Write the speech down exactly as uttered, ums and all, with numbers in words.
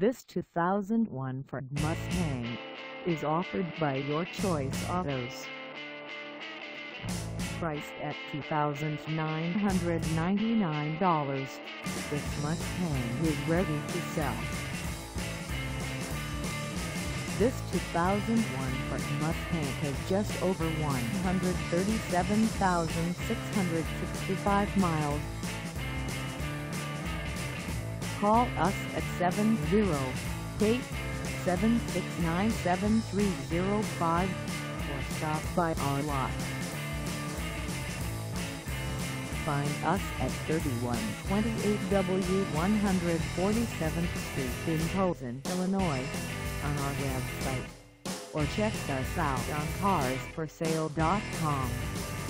This two thousand one Ford Mustang is offered by Your Choice Autos. Priced at two thousand nine hundred ninety-nine dollars, this Mustang is ready to sell. This two thousand one Ford Mustang has just over one hundred thirty-seven thousand six hundred sixty-five miles. Call us at seven zero eight, seven six nine, seven three zero five or stop by our lot. Find us at thirty-one twenty-eight W one forty-seventh Street in Posen, Illinois, on our website, or check us out on cars for sale dot com.